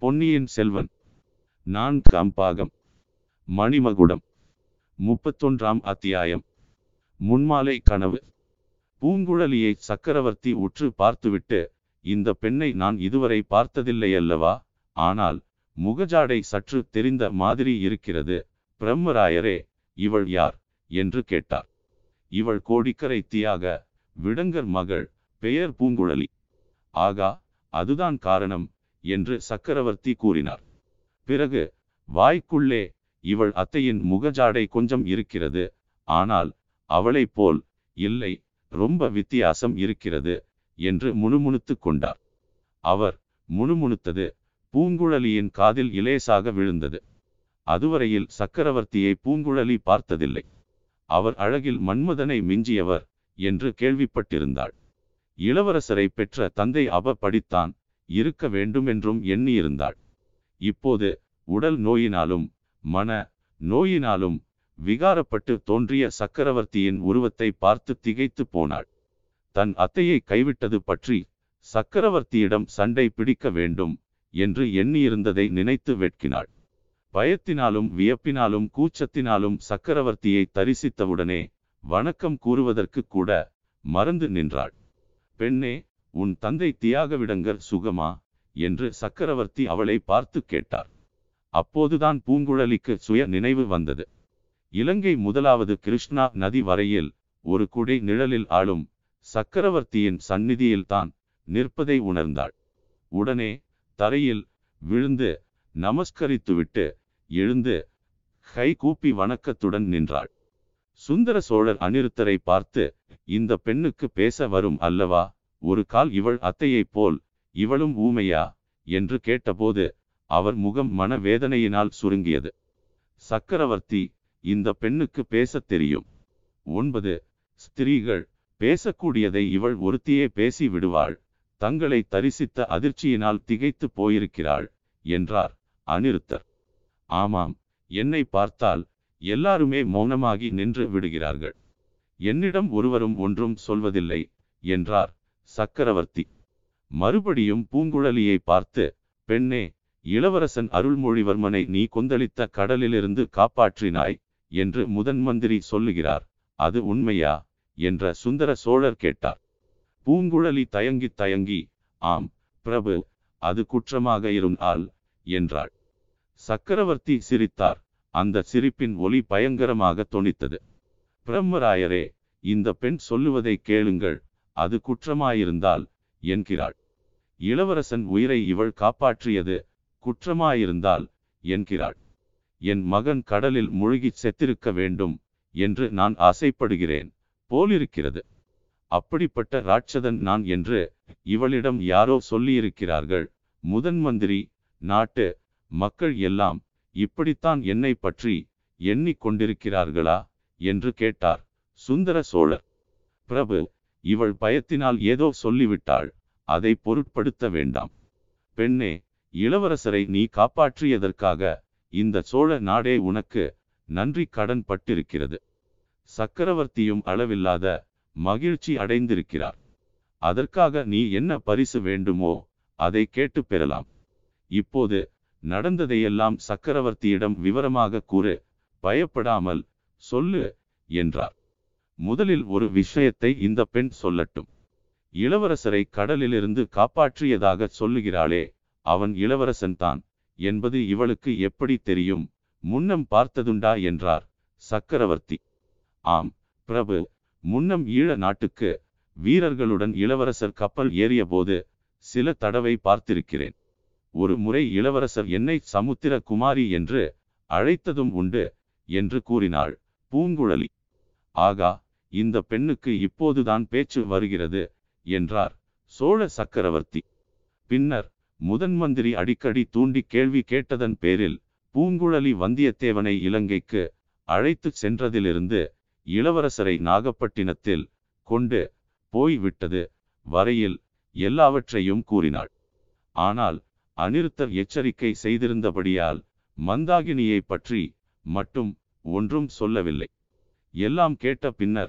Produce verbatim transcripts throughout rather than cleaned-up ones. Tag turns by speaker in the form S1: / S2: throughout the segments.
S1: பொன்னியின் செல்வன் நான்காம் பாகம் மணிமகுடம் முப்பத்தொன்றாம் அத்தியாயம் முன்மாலை கனவு. பூங்குழலியை சக்கரவர்த்தி உற்று பார்த்துவிட்டு, இந்த பெண்ணை நான் இதுவரை பார்த்ததில்லையல்லவா, ஆனால் முகஜாடை சற்று தெரிந்த மாதிரி இருக்கிறது. பிரம்மராயரே, இவள் யார் என்று கேட்டார். இவள் கோடிக்கரை தியாக விடங்கர் மகள், பெயர் பூங்குழலி. ஆகா, அதுதான் காரணம் என்று சக்கரவர்த்தி கூறினார். பிறகு வாய்க்குள்ளே, இவள் அத்தையின் முகஜாடை கொஞ்சம் இருக்கிறது, ஆனால் அவளைப் போல் இல்லை, ரொம்ப வித்தியாசம் இருக்கிறது என்று முணுமுணுத்து கொண்டார். அவர் முணுமுணுத்தது பூங்குழலியின் காதில் இலேசாக விழுந்தது. அதுவரையில் சக்கரவர்த்தியை பூங்குழலி பார்த்ததில்லை. அவர் அழகில் மன்மதனை மிஞ்சியவர் என்று கேள்விப்பட்டிருந்தாள். இளவரசரை பெற்ற தந்தை அவ படித்தான் இருக்க வேண்டுமென்றும் எண்ணியிருந்தாள். இப்போது உடல் நோயினாலும் மன நோயினாலும் விகாரப்பட்டு தோன்றிய சக்கரவர்த்தியின் உருவத்தை பார்த்து திகைத்து போனாள். தன் அத்தையை கைவிட்டது பற்றி சக்கரவர்த்தியிடம் சண்டை பிடிக்க வேண்டும் என்று எண்ணியிருந்ததை நினைத்து வெட்கினாள். பயத்தினாலும் வியப்பினாலும் கூச்சத்தினாலும் சக்கரவர்த்தியை தரிசித்தவுடனே வணக்கம் கூறுவதற்கு கூட மறந்து நின்றாள். பெண்ணே, உன் தந்தை தியாகவிடங்கர் சுகமா என்று சக்கரவர்த்தி அவளை பார்த்து கேட்டார். அப்போதுதான் பூங்குழலிக்கு சுய நினைவு வந்தது. இலங்கை முதலாவது கிருஷ்ணா நதி வரையில் ஒரு குடை நிழலில் ஆளும் சக்கரவர்த்தியின் சந்நிதியில்தான் நிற்பதை உணர்ந்தாள். உடனே தரையில் விழுந்து நமஸ்கரித்துவிட்டு எழுந்து கை கூப்பி வணக்கத்துடன் நின்றாள். சுந்தர சோழர் அநிருத்தரை பார்த்து, இந்த பெண்ணுக்கு பேச வரும் அல்லவா, ஒரு கால் இவள் அத்தையைப் போல் இவளும் ஊமையா என்று கேட்டபோது அவர் முகம் மன வேதனையினால் சுருங்கியது. சக்கரவர்த்தி, இந்த பெண்ணுக்கு பேசத் தெரியும். ஒன்பது ஸ்திரீகள் பேசக்கூடியதை இவள் ஒருத்தியே பேசி விடுவாள். தங்களை தரிசித்த அதிர்ச்சியினால் திகைத்து போயிருக்கிறாள் என்றார் அநிருத்தர். ஆமாம், என்னை பார்த்தால் எல்லாருமே மௌனமாகி நின்று விடுகிறார்கள். என்னிடம் ஒருவரும் ஒன்றும் சொல்வதில்லை என்றார் சக்கரவர்த்தி. மறுபடியும் பூங்குழலியை பார்த்து, பெண்ணே, இளவரசன் அருள்மொழிவர்மனை நீ கொந்தளித்த கடலிலிருந்து காப்பாற்றினாய் என்று முதன் மந்திரி சொல்லுகிறார், அது உண்மையா என்ற சுந்தர சோழர் கேட்டார். பூங்குழலி தயங்கி தயங்கி, ஆம் பிரபு, அது குற்றமாக இருந்தால் என்றாள். சக்கரவர்த்தி சிரித்தார். அந்த சிரிப்பின் ஒலி பயங்கரமாக தொனித்தது. பிரம்மராயரே, இந்த பெண் சொல்லுவதை கேளுங்கள், அது குற்றமாயிருந்தால் என்கிறாள். இளவரசன் உயிரை இவள் காப்பாற்றியது குற்றமாயிருந்தால் என்கிறாள். என் மகன் கடலில் மூழ்கி செத்திருக்க வேண்டும் என்று நான் ஆசைப்படுகிறேன் போலிருக்கிறது. அப்படிப்பட்ட ராட்சதன் நான் என்று இவளிடம் யாரோ சொல்லியிருக்கிறார்கள். முதன் மந்திரி, நாட்டு மக்கள் எல்லாம் இப்படித்தான் என்னை பற்றி எண்ணிக் கொண்டிருக்கிறார்களா என்று கேட்டார் சுந்தர சோழர். பிரபு, இவள் பயத்தினால் ஏதோ சொல்லிவிட்டாள், அதை பொருட்படுத்த வேண்டாம். பெண்ணே, இளவரசரை நீ காப்பாற்றியதற்காக இந்த சோழ நாடே உனக்கு நன்றி கடன் பட்டிருக்கிறது. சக்கரவர்த்தியும் அளவில்லாத மகிழ்ச்சி அடைந்திருக்கிறார். அதற்காக நீ என்ன பரிசு வேண்டுமோ அதை கேட்டு பெறலாம். இப்போது நடந்ததையெல்லாம் சக்கரவர்த்தியிடம் விவரமாக கூறு, பயப்படாமல் சொல்லு என்றார். முதலில் ஒரு விஷயத்தை இந்த பெண் சொல்லட்டும். இளவரசரை கடலிலிருந்து காப்பாற்றியதாக சொல்லுகிறாளே, அவன் இளவரசன் தான் என்பது இவளுக்கு எப்படி தெரியும்? முன்னம் பார்த்ததுண்டா என்றார் சக்கரவர்த்தி. ஆம் பிரபு, முன்னம் ஈழ நாட்டுக்கு வீரர்களுடன் இளவரசர் கப்பல் ஏறிய போது சில தடவை பார்த்திருக்கிறேன். ஒரு முறை இளவரசர் என்னை சமுத்திர குமாரி என்று அழைத்ததும் உண்டு என்று கூறினாள் பூங்குழலி. ஆகா, இந்த பெண்ணுக்கு இப்போதுதான் பேச்சு வருகிறது என்றார் சோழ சக்கரவர்த்தி. பின்னர் முதன் மந்திரி அடிக்கடி தூண்டி கேள்வி கேட்டதன் பேரில் பூங்குழலி வந்தியத்தேவனை இலங்கைக்கு அழைத்து சென்றதிலிருந்து இளவரசரை நாகப்பட்டினத்தில் கொண்டு போய் விட்டது வரையில் எல்லாவற்றையும் கூறினாள். ஆனால் அநிருத்தர் எச்சரிக்கை செய்திருந்தபடியால் மந்தாகினியை பற்றி மட்டும் ஒன்றும் சொல்லவில்லை. எல்லாம் கேட்ட பின்னர்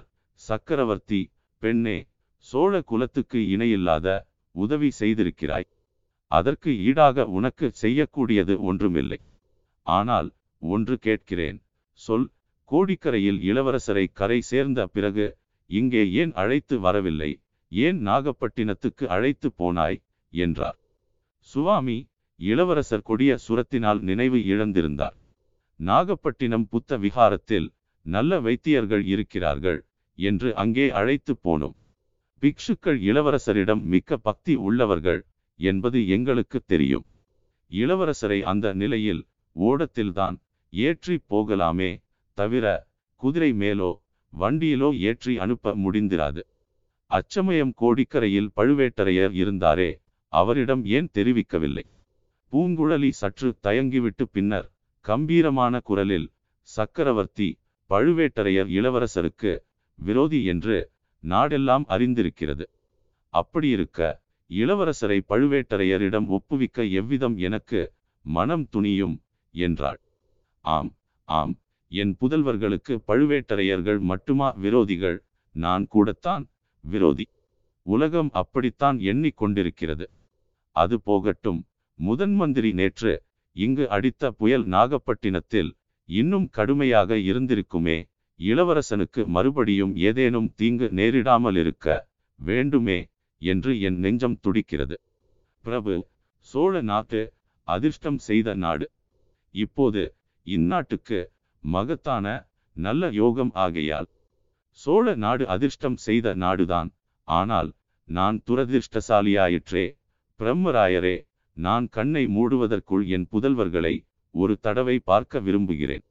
S1: சக்கரவர்த்தி, பெண்ணே, சோழ குலத்துக்கு இணையில்லாத உதவி செய்திருக்கிறாய். அதற்கு ஈடாக உனக்கு செய்யக்கூடியது ஒன்றுமில்லை. ஆனால் ஒன்று கேட்கிறேன், சொல். கோடிக்கரையில் இளவரசரை கரை சேர்ந்த பிறகு இங்கே ஏன் அழைத்து வரவில்லை? ஏன் நாகப்பட்டினத்துக்கு அழைத்து போனாய் என்றார். சுவாமி, இளவரசர் கொடிய சுரத்தினால் நினைவு இழந்திருந்தார். நாகப்பட்டினம் புத்த விகாரத்தில் நல்ல வைத்தியர்கள் இருக்கிறார்கள் என்று அங்கே அழைத்து போனோம். பிக்ஷுக்கள் இளவரசரிடம் மிக்க பக்தி உள்ளவர்கள் என்பது எங்களுக்கு தெரியும். இளவரசரை அந்த நிலையில் ஓடத்தில்தான் ஏற்றி போகலாமே தவிர குதிரை மேலோ வண்டியிலோ ஏற்றி அனுப்ப முடிந்திராது. அச்சமயம் கோடிக்கரையில் பழுவேட்டரையர் இருந்தாரே, அவரிடம் ஏன் தெரிவிக்கவில்லை? பூங்குழலி சற்று தயங்கிவிட்டு பின்னர் கம்பீரமான குரலில், சக்கரவர்த்தி, பழுவேட்டரையர் இளவரசருக்கு விரோதி என்று நாடெல்லாம் அறிந்திருக்கிறது. அப்படியிருக்க இளவரசரை பழுவேட்டரையரிடம் ஒப்புவிக்க எவ்விதம் எனக்கு மனம் துணியும் என்றாள். ஆம் ஆம், என் புதல்வர்களுக்கு பழுவேட்டரையர்கள் மட்டுமா விரோதிகள்? நான் கூடத்தான் விரோதி. உலகம் அப்படித்தான் எண்ணிக்கொண்டிருக்கிறது. அது போகட்டும். முதன் மந்திரி நேற்று இங்கு அடித்த புயல் நாகப்பட்டினத்தில் இன்னும் கடுமையாக இருந்திருக்குமே. இளவரசனுக்கு மறுபடியும் ஏதேனும் தீங்கு நேரிடாமல் இருக்க வேண்டுமே என்று என் நெஞ்சம் துடிக்கிறது. பிரபு, சோழ நாட்டு அதிர்ஷ்டம் செய்த நாடு. இப்போது இந்நாட்டுக்கு மகத்தான நல்ல யோகம் ஆகையால் சோழ நாடு அதிர்ஷ்டம் செய்த நாடுதான். ஆனால் நான் துரதிர்ஷ்டசாலியாயிற்றே. பிரம்மராயரே, நான் கண்ணை மூடுவதற்குள் என் புதல்வர்களை ஒரு தடவை பார்க்க விரும்புகிறேன்.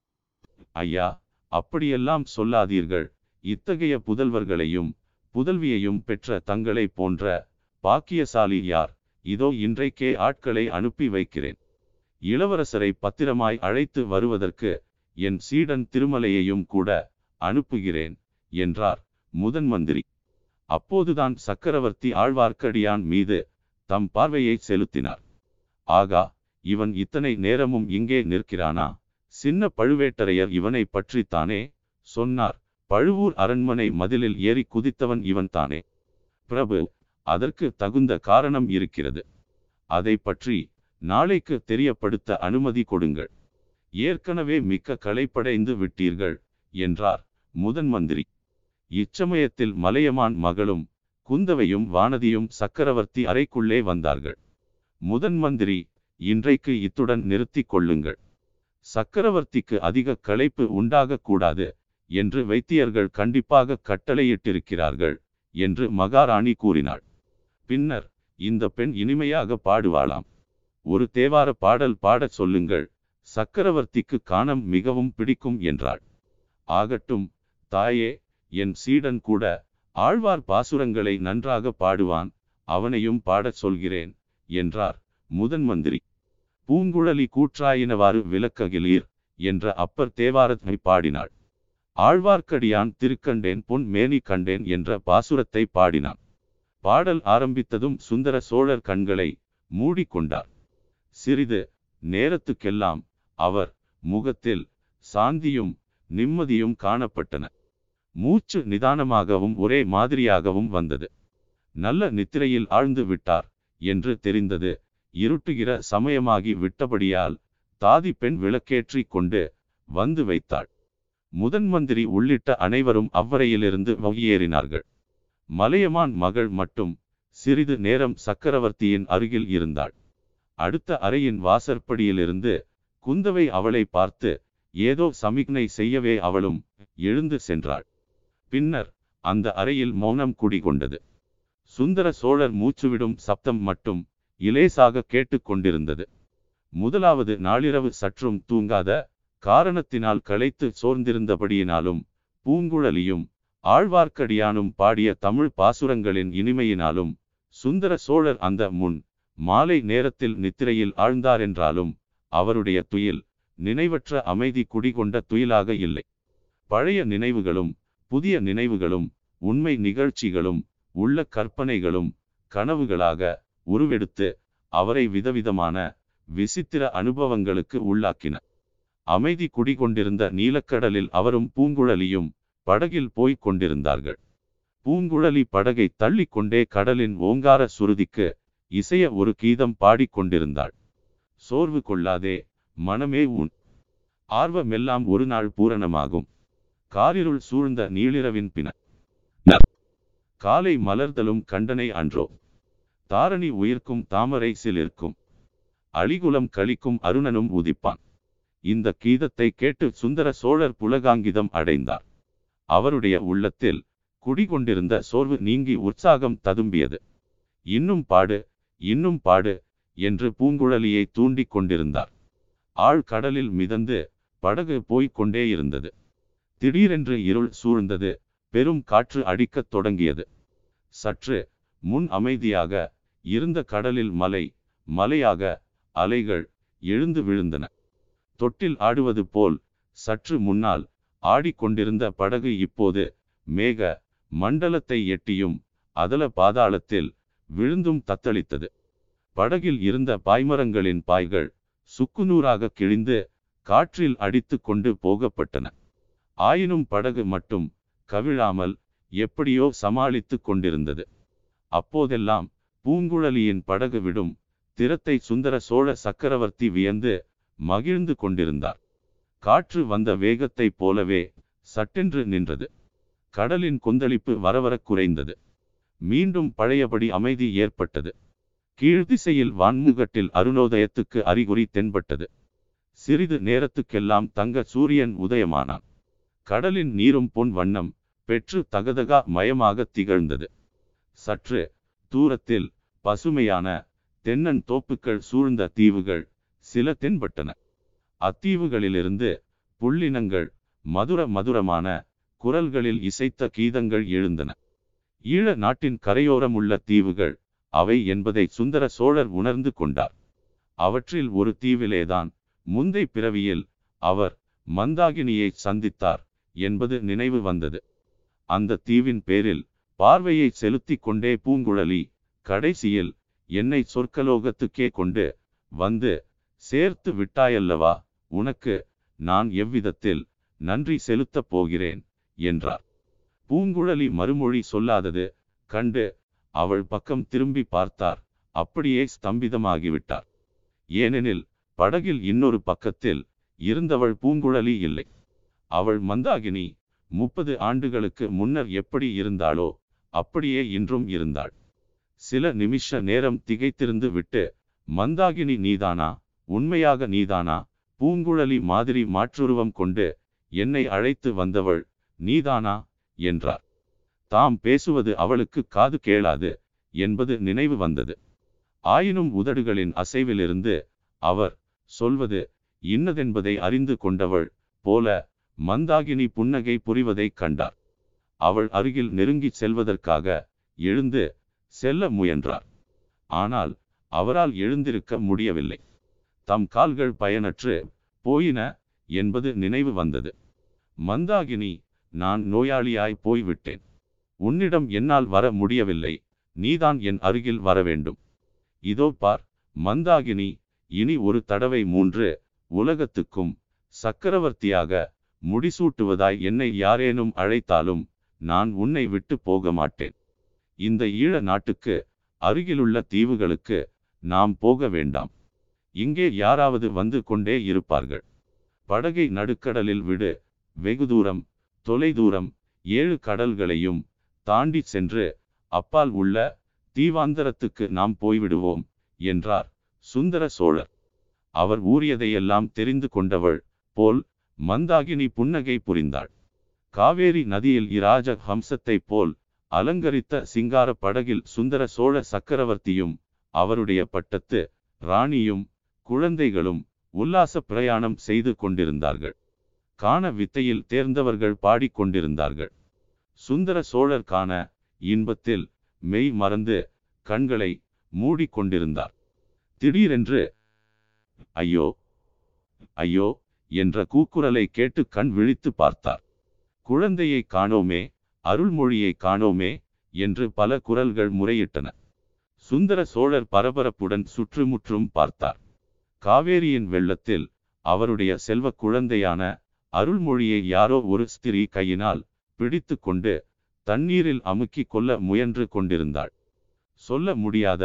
S1: ஐயா, அப்படியெல்லாம் சொல்லாதீர்கள். இத்தகைய புதல்வர்களையும் புதல்வியையும் பெற்ற தங்களை போன்ற பாக்கியசாலி யார்? இதோ இன்றைக்கே ஆட்களை அனுப்பி வைக்கிறேன். இளவரசரை பத்திரமாய் அழைத்து வருவதற்கு என் சீடன் திருமலையையும் கூட அனுப்புகிறேன் என்றார் முதன் மந்திரி. அப்போதுதான் சக்கரவர்த்தி ஆழ்வார்க்கடியான் மீது தம் பார்வையை செலுத்தினார். ஆகா, இவன் இத்தனை நேரமும் இங்கே நிற்கிறானா? சின்ன பழுவேட்டரையர் இவனை பற்றித்தானே சொன்னார். பழுவூர் அரண்மனை மதிலில் ஏறி குதித்தவன் இவன்தானே? பிரபு, அதற்கு தகுந்த காரணம் இருக்கிறது. அதை பற்றி நாளைக்கு தெரியப்படுத்த அனுமதி கொடுங்கள். ஏற்கனவே மிக்க களைப்படைந்து விட்டீர்கள் என்றார் முதன் மந்திரி. இச்சமயத்தில் மலையமான் மகளும் குந்தவையும் வானதியும் சக்கரவர்த்தி அறைக்குள்ளே வந்தார்கள். முதன் மந்திரி, இன்றைக்கு இத்துடன் நிறுத்தி கொள்ளுங்கள். சக்கரவர்த்திக்கு அதிக களைப்பு உண்டாகக்கூடாது என்று வைத்தியர்கள் கண்டிப்பாக கட்டளையிட்டிருக்கிறார்கள் என்று மகாராணி கூறினாள். பின்னர், இந்த பெண் இனிமையாக பாடுவாளாம். ஒரு தேவார பாடல் பாடச் சொல்லுங்கள். சக்கரவர்த்திக்கு கானம் மிகவும் பிடிக்கும் என்றாள். ஆகட்டும் தாயே, என் சீடன் கூட ஆழ்வார் பாசுரங்களை நன்றாக பாடுவான், அவனையும் பாடச் சொல்கிறேன் என்றார் முதன் மந்திரி. பூங்குழலி கூற்றாயினவாறு விளக்ககிலீர் என்ற அப்பர் தேவாரத்தை பாடினாள். ஆழ்வார்க்கடியான் திருக்கண்டேன் பொன் மேனி கண்டேன் என்ற பாசுரத்தை பாடினான். பாடல் ஆரம்பித்ததும் சுந்தர சோழர் கண்களை மூடிக்கொண்டார். சிறிது நேரத்துக்கெல்லாம் அவர் முகத்தில் சாந்தியும் நிம்மதியும் காணப்பட்டன. மூச்சு நிதானமாகவும் ஒரே மாதிரியாகவும் வந்தது. நல்ல நித்திரையில் ஆழ்ந்து விட்டார் என்று தெரிந்தது. இருட்டுகிற சமயமாகி விட்டபடியால் தாதி பெண் விளக்கேற்றி கொண்டு வந்து வைத்தாள். முதன் மந்திரி உள்ளிட்ட அனைவரும் அவ்வறையிலிருந்து வெளியேறினார்கள். மலையமான் மகள் மட்டும் சிறிது நேரம் சக்கரவர்த்தியின் அருகில் இருந்தாள். அடுத்த அறையின் வாசற்படியிலிருந்து குந்தவை அவளை பார்த்து ஏதோ சமிக்ஞை செய்யவே அவளும் எழுந்து சென்றாள். பின்னர் அந்த அறையில் மௌனம் குடிகொண்டது. சுந்தர சோழர் மூச்சுவிடும் சப்தம் மட்டும் இலேசாக கேட்டுக்கொண்டிருந்தது. முதலாவது நாளிரவு சற்றும் தூங்காத காரணத்தினால் களைத்து சோர்ந்திருந்தபடியினாலும் பூங்குழலியும் ஆழ்வார்க்கடியானும் பாடிய தமிழ் பாசுரங்களின் இனிமையினாலும் சுந்தர சோழர் அந்த முன் மாலை நேரத்தில் நித்திரையில் ஆழ்ந்தாரென்றாலும் அவருடைய துயில் நினைவற்ற அமைதி குடிகொண்ட துயிலாக இல்லை. பழைய நினைவுகளும் புதிய நினைவுகளும் உண்மை நிகழ்ச்சிகளும் உள்ள கற்பனைகளும் கனவுகளாக உருவெடுத்து அவரை விதவிதமான விசித்திர அனுபவங்களுக்கு உள்ளாக்கின. அமைதி குடிகொண்டிருந்த நீலக்கடலில் அவரும் பூங்குழலியும் படகில் போய்க் கொண்டிருந்தார்கள். பூங்குழலி படகை தள்ளி கொண்டே கடலின் ஓங்கார சுருதிக்கு இசைய ஒரு கீதம் பாடிக்கொண்டிருந்தாள். சோர்வு கொள்ளாதே மனமே, உன் ஆர்வமெல்லாம் ஒரு நாள் பூரணமாகும். காரிருள் சூழ்ந்த நீளிரவின் பின காலை மலர்தலும் கண்டனை அன்றோ. தாரணி உயிர்க்கும் தாமரை சிலிர்க்கும். அழிகுலம் கழிக்கும் அருணனும் உதிப்பான். இந்த கீதத்தை கேட்டு சுந்தர சோழர் புலகாங்கிதம் அடைந்தார். அவருடைய உள்ளத்தில் குடிகொண்டிருந்த சோர்வு நீங்கி உற்சாகம் ததும்பியது. இன்னும் பாடு, இன்னும் பாடு என்று பூங்குழலியை தூண்டிக் கொண்டிருந்தார். ஆழ் கடலில் மிதந்து படகு போய்க் கொண்டே இருந்தது. திடீரென்று இருள் சூழ்ந்தது. பெரும் காற்று அடிக்கத் தொடங்கியது. சற்று முன் அமைதியாக இருந்த கடலில் மலை மலையாக அலைகள் எழுந்து விழுந்தன. தொட்டில் ஆடுவது போல் சற்று முன்னால் ஆடிக்கொண்டிருந்த படகு இப்போது மேக மண்டலத்தை எட்டியும் அதல பாதாளத்தில் விழுந்தும் தத்தளித்தது. படகில் இருந்த பாய்மரங்களின் பாய்கள் சுக்குநூறாக கிழிந்து காற்றில் அடித்து கொண்டு போகப்பட்டன. ஆயினும் படகு மட்டும் கவிழாமல் எப்படியோ சமாளித்து கொண்டிருந்தது. அப்போதெல்லாம் பூங்குழலியின் படகு விடும் திறத்தை சுந்தர சோழ சக்கரவர்த்தி வியந்து மகிழ்ந்து கொண்டிருந்தார். காற்று வந்த வேகத்தைப் போலவே சட்டென்று நின்றது. கடலின் கொந்தளிப்பு வரவர குறைந்தது. மீண்டும் பழையபடி அமைதி ஏற்பட்டது. கீழ்திசையில் வான்முகட்டில் அருணோதயத்துக்கு அறிகுறி தென்பட்டது. சிறிது நேரத்துக்கெல்லாம் தங்க சூரியன் உதயமானான். கடலின் நீரும் பொன் வண்ணம் பெற்று தகதகா மயமாக திகழ்ந்தது. சற்று தூரத்தில் பசுமையான தென்னன் தோப்புக்கள் சூழ்ந்த தீவுகள் சில தென்பட்டன. அத்தீவுகளிலிருந்து புள்ளினங்கள் மதுர மதுரமான குரல்களில் இசைத்த கீதங்கள் எழுந்தன. ஈழ நாட்டின் கரையோரமுள்ள தீவுகள் அவை என்பதை சுந்தர சோழர் உணர்ந்து கொண்டார். அவற்றில் ஒரு தீவிலேதான் முந்தை பிறவியில் அவர் மந்தாகினியை சந்தித்தார் என்பது நினைவு வந்தது. அந்த தீவின் பேரில் பார்வையை செலுத்தி கொண்டே பூங்குழலி கடைசியில் என்னை சொர்க்கலோகத்துக்கே கொண்டு வந்து சேர்த்து விட்டாயல்லவா, உனக்கு நான் எவ்விதத்தில் நன்றி செலுத்தப் போகிறேன் என்றார். பூங்குழலி மறுமொழி சொல்லாதது கண்டு அவள் பக்கம் திரும்பி பார்த்தார். அப்படியே ஸ்தம்பிதமாகிவிட்டார். ஏனெனில் படகில் இன்னொரு பக்கத்தில் இருந்தவள் பூங்குழலி இல்லை. அவள் மந்தாகினி முப்பது ஆண்டுகளுக்கு முன்னர் எப்படி இருந்தாளோ அப்படியே இன்றும் இருந்தாள். சில நிமிஷ நேரம் திகைத்திருந்து விட்டு, மந்தாகினி நீதானா, உண்மையாக நீதானா, பூங்குழலி மாதிரி மாற்றுருவம் கொண்டு என்னை அழைத்து வந்தவள் நீதானா என்றார். தாம் பேசுவது அவளுக்கு காது கேளாது என்பது நினைவு வந்தது. ஆயினும் உதடுகளின் அசைவிலிருந்து அவர் சொல்வது இன்னதென்பதை அறிந்து கொண்டவள் போல மந்தாகினி புன்னகை புரிவதை கண்டார். அவள் அருகில் நெருங்கி செல்வதற்காக எழுந்து செல்ல முயன்றார். ஆனால் அவரால் எழுந்திருக்க முடியவில்லை. தம் கால்கள் பயனற்று போயின என்பது நினைவு வந்தது. மந்தாகினி, நான் நோயாளியாய் போய்விட்டேன். உன்னிடம் என்னால் வர முடியவில்லை. நீதான் என் அருகில் வர வேண்டும். இதோ பார் மந்தாகினி, இனி ஒரு தடவை மூன்று உலகத்துக்கும் சக்கரவர்த்தியாக முடிசூட்டுவதாய் என்னை யாரேனும் அழைத்தாலும் நான் உன்னை விட்டு போக மாட்டேன். இந்த ஈழ நாட்டுக்கு அருகிலுள்ள தீவுகளுக்கு நாம் போக வேண்டாம். இங்கே யாராவது வந்து கொண்டே இருப்பார்கள். படகை நடுக்கடலில் விடு. வெகு தூரம், தொலைதூரம், ஏழு கடல்களையும் தாண்டி சென்று அப்பால் உள்ள தீவாந்தரத்துக்கு நாம் போய்விடுவோம் என்றார் சுந்தர சோழர். அவர் ஊறியதையெல்லாம் தெரிந்து கொண்டவள் போல் மந்தாகினி புன்னகை புரிந்தாள். காவேரி நதியில் இராஜ ஹம்சத்தை போல் அலங்கரித்த சிங்கார படகில் சுந்தர சோழ சக்கரவர்த்தியும் அவருடைய பட்டத்து ராணியும் குழந்தைகளும் உல்லாச பிரயாணம் செய்து கொண்டிருந்தார்கள். காண வித்தையில் தேர்ந்தவர்கள் பாடிக்கொண்டிருந்தார்கள். சுந்தர சோழர் காண இன்பத்தில் மெய் மறந்து கண்களை மூடிக்கொண்டிருந்தார். திடீரென்று ஐயோ ஐயோ என்ற கூக்குரலை கேட்டு கண் விழித்து பார்த்தார். குழந்தையை காணோமே, அருள்மொழியை காணோமே என்று பல குரல்கள் முறையிட்டன. சுந்தர சோழர் பரபரப்புடன் சுற்றுமுற்றும் பார்த்தார். காவேரியின் வெள்ளத்தில் அவருடைய செல்வ குழந்தையான அருள்மொழியை யாரோ ஒரு ஸ்திரீ கையினால் பிடித்து கொண்டு தண்ணீரில் அமுக்கி கொள்ள முயன்று கொண்டிருந்தாள். சொல்ல முடியாத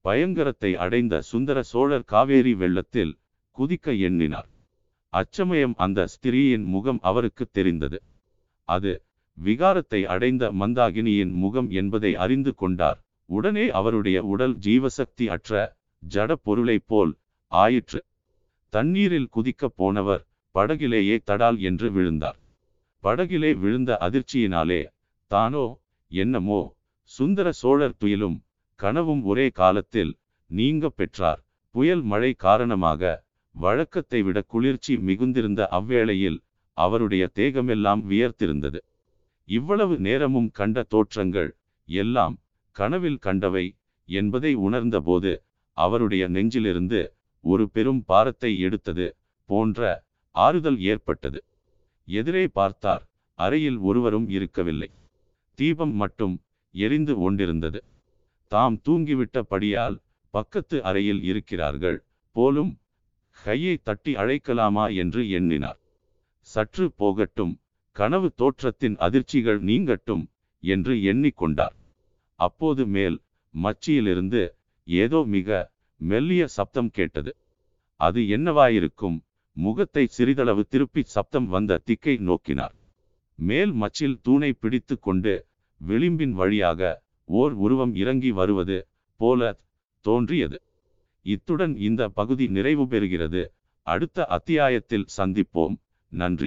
S1: பயங்கரத்தை அடைந்த சுந்தர சோழர் காவேரி வெள்ளத்தில் குதிக்க எண்ணினார். அச்சமயம் அந்த ஸ்திரீயின் முகம் அவருக்கு தெரிந்தது. அது விகாரத்தை அடைந்த மந்தாகினியின் முகம் என்பதை அறிந்து கொண்டார். உடனே அவருடைய உடல் ஜீவசக்தி அற்ற ஜட பொருளைப் போல் ஆயிற்று. தண்ணீரில் குதிக்கப் போனவர் படகிலேயே தடால் என்று விழுந்தார். படகிலே விழுந்த அதிர்ச்சியினாலே தானோ என்னமோ சுந்தர சோழர் துயிலும் கனவும் ஒரே காலத்தில் நீங்க பெற்றார். புயல் மழை காரணமாக வழக்கத்தை விட குளிர்ச்சி மிகுந்திருந்த அவ்வேளையில் அவருடைய தேகமெல்லாம் வியர்த்திருந்தது. இவ்வளவு நேரமும் கண்ட தோற்றங்கள் எல்லாம் கனவில் கண்டவை என்பதை உணர்ந்தபோது அவருடைய நெஞ்சிலிருந்து ஒரு பெரும் பாரத்தை எடுத்தது போன்ற ஆறுதல் ஏற்பட்டது. எதிரே பார்த்தார். அறையில் ஒருவரும் இருக்கவில்லை. தீபம் மட்டும் எரிந்து கொண்டிருந்தது. தாம் தூங்கிவிட்டபடியால் பக்கத்து அறையில் இருக்கிறார்கள் போலும். கையை தட்டி அழைக்கலாமா என்று எண்ணினார். சற்று போகட்டும், கனவு தோற்றத்தின் அதிர்ச்சிகள் நீங்கட்டும் என்று எண்ணிக்கொண்டார். அப்போது மேல் மச்சியிலிருந்து ஏதோ மிக மெல்லிய சப்தம் கேட்டது. அது என்னவாயிருக்கும்? முகத்தை சிறிதளவு திருப்பி சப்தம் வந்த திக்கை நோக்கினார். மேல் மச்சில் தூணை பிடித்து கொண்டு விளிம்பின் வழியாக ஓர் உருவம் இறங்கி வருவது போல தோன்றியது. இத்துடன் இந்த பகுதி நிறைவு பெறுகிறது. அடுத்த அத்தியாயத்தில் சந்திப்போம். நன்றி.